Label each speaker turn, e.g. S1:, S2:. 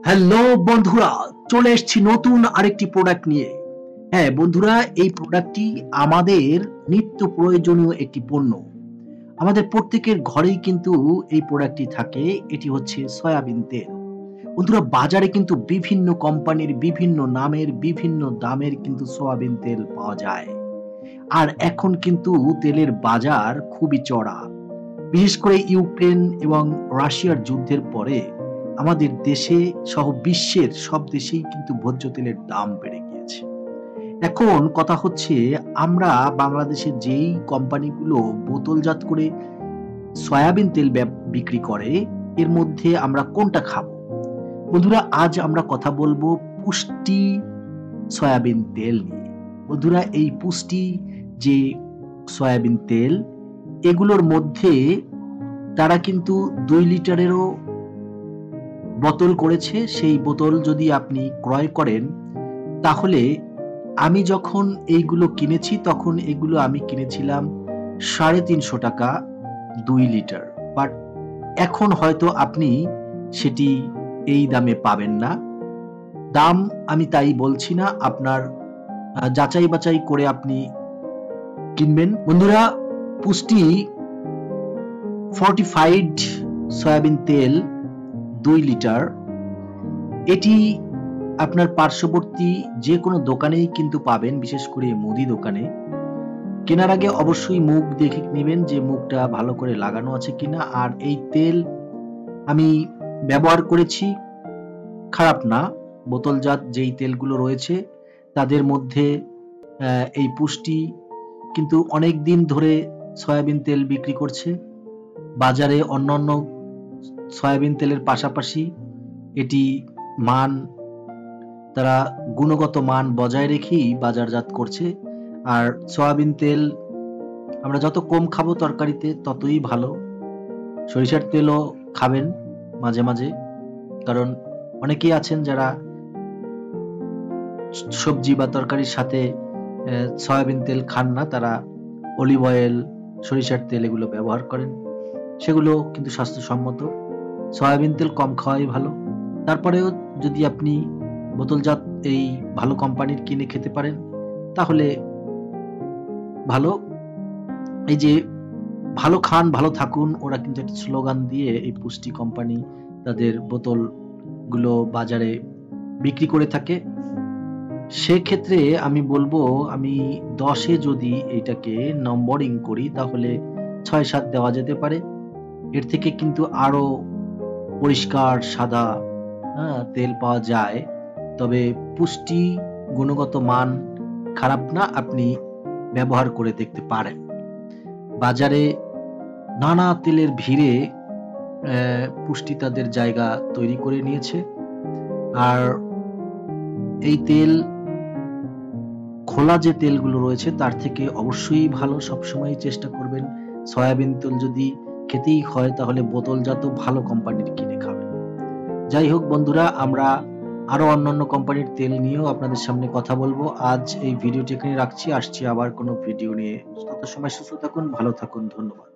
S1: Hello বন্ধুরা, চলে এসেছি নতুন আরেকটি প্রোডাক্ট নিয়ে। হ্যাঁ বন্ধুরা, এই প্রোডাক্টটি আমাদের নিত্য প্রয়োজনীয় একটি পণ্য। আমাদের প্রত্যেকের ঘরেই কিন্তু এই প্রোডাক্টটি থাকে। এটি হচ্ছে সয়াবিন তেল। বন্ধুরা, বাজারে কিন্তু বিভিন্ন কোম্পানির, বিভিন্ন নামের, বিভিন্ন দামের কিন্তু সয়াবিন তেল পাওয়া যায়। আর এখন কিন্তু তেলের বাজার খুবই চড়া। বিশেষ করে ইউক্রেন এবং রাশিয়ার যুদ্ধের পরে আমাদের দেশে সহ বিশ্বের সব দেশেই কিন্তু ভোজ্য তেলের দাম বেড়ে গিয়েছে। এখন কথা হচ্ছে, আমরা বাংলাদেশের যেই কোম্পানিগুলো বোতলজাত করে সয়াবিন তেল বিক্রি করে, এর মধ্যে আমরা কোনটা খাবো? বন্ধুরা, আজ আমরা কথা বলবো পুষ্টি সয়াবিন তেল নিয়ে। বন্ধুরা, এই পুষ্টি যে সয়াবিন তেল, এগুলোর মধ্যে তারা কিন্তু 2 লিটারেরও বোতল করেছে। সেই বোতল যদি আপনি ক্রয় করেন, তাহলে আমি যখন এইগুলো কিনেছি তখন এগুলো আমি কিনেছিলাম 350 টাকা 2 লিটার। বাট এখন হয়তো আপনি সেটি এই দামে পাবেন না। দাম আমি তাই বলছি না, আপনার যাচাই বাছাই করে আপনি কিনবেন। বন্ধুরা, পুষ্টি ফর্টিফাইড সয়াবিন তেল 2 লিটার, এটি আপনার পার্শ্ববর্তী যে কোনো দোকানেই কিন্তু পাবেন, বিশেষ করে মুদি দোকানে। কেনার আগে অবশ্যই মুখ দেখে নেবেন যে মুখটা ভালো করে লাগানো আছে কিনা। আর এই তেল আমি ব্যবহার করেছি, খারাপ না। বোতলজাত যেই তেলগুলো রয়েছে তাদের মধ্যে এই পুষ্টি কিন্তু অনেক দিন ধরে সয়াবিন তেল বিক্রি করছে। বাজারে অন্যান্য সয়াবিন তেলের পাশাপাশি এটি তারা গুণগত মান বজায় রেখেই বাজারজাত করছে। আর সয়াবিন তেল আমরা যত কম খাবো তরকারিতে ততই ভালো। সরিষার তেলও খাবেন মাঝে মাঝে, কারণ অনেকেই আছেন যারা সবজি বা তরকারির সাথে সয়াবিন তেল খান না, তারা অলিভ অয়েল, সরিষার তেল এগুলো ব্যবহার করেন। সেগুলো কিন্তু স্বাস্থ্যসম্মত। সয়াবিন তেল কম খাওয়াই ভালো। তারপরেও যদি আপনি বোতলজাত এই ভালো কোম্পানির কিনে খেতে পারেন তাহলে ভালো। এই যে ভালো খান ভালো থাকুন, ওরা কিন্তু একটা স্লোগান দিয়ে এই পুষ্টি কোম্পানি তাদের বোতলগুলো বাজারে বিক্রি করে থাকে। সেক্ষেত্রে আমি বলবো, আমি 10-এ যদি এটাকে নম্বরিং করি তাহলে 6-7 দেওয়া যেতে পারে। এর থেকে কিন্তু আরো পরিষ্কার সাদা তেল পাওয়া যায়। তবে পুষ্টি গুণগত মান খারাপ না, আপনি ব্যবহার করে দেখতে পারেন। বাজারে নানা তেলের ভিড়ে পুষ্টি তাদের জায়গা তৈরি করে নিয়েছে। আর এই তেল, খোলা যে তেলগুলো রয়েছে তার থেকে অবশ্যই ভালো। সবসময় চেষ্টা করবেন সয়াবিন তেল যদি খেতেই হয় তাহলে বোতলজাত ভালো কোম্পানির কিনে খাবেন। যাই হোক বন্ধুরা, আমরা আরো অন্যান্য কোম্পানির তেল নিয়েও আপনাদের সামনে কথা বলবো। আজ এই ভিডিওটি এখানে রাখছি, আসছি আবার কোনো ভিডিও নিয়ে। তত সময় সুস্থ থাকুন, ভালো থাকুন, ধন্যবাদ।